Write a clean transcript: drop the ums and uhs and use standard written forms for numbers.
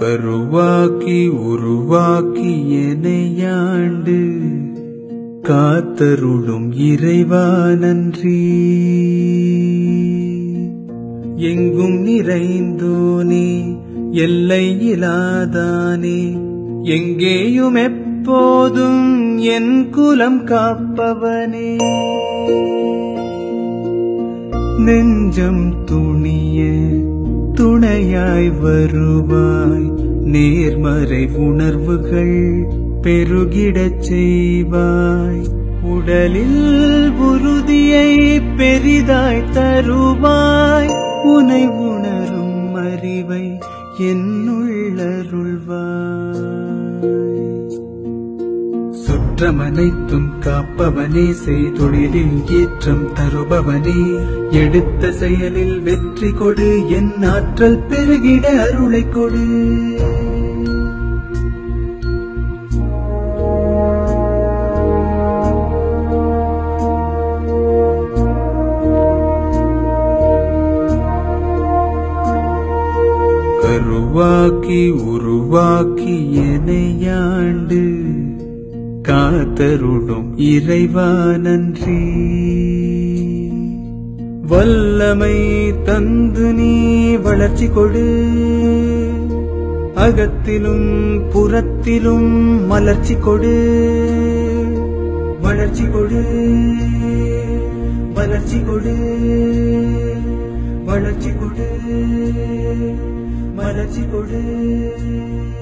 கருவாக்கி உருவாக்கி எனையாண்டு காத்தருளும் இறைவா நன்றி. எங்கும் நிறைந்தோனே எல்லை இலாதானே எங்கேயும் எப்போதும் என் குலம் காப்பவனே. நெஞ்சம் துணிய துணையாய் வருவாய், நேர்மறை உணர்வுகள் பெருகிடச் செய்வாய். உடலில் உறுதியை பெரிதாய் தருவாய், உனை உணரும் அறிவை என்னுள்ளருள்வாய். சுற்றமனைத்தும் காப்பவனே, செய்தொழிலில் ஏற்றம் தருபவனே, எடுத்த செயலில் வெற்றி கொடு, என் ஆற்றல் பெருகிட அருளை கொடு. கருவாக்கி உருவாக்கி எனையாண்டு காத்தருளும் இறைவா நன்றி. வல்லமை தந்து நீ வளர்ச்சி கொடு, அகத்திலும் புறத்திலும் மலர்ச்சி கொடு. வளர்ச்சி கொடு, வளர்ச்சி கொடு, வளர்ச்சி கொடு, மலர்ச்சி கொடு.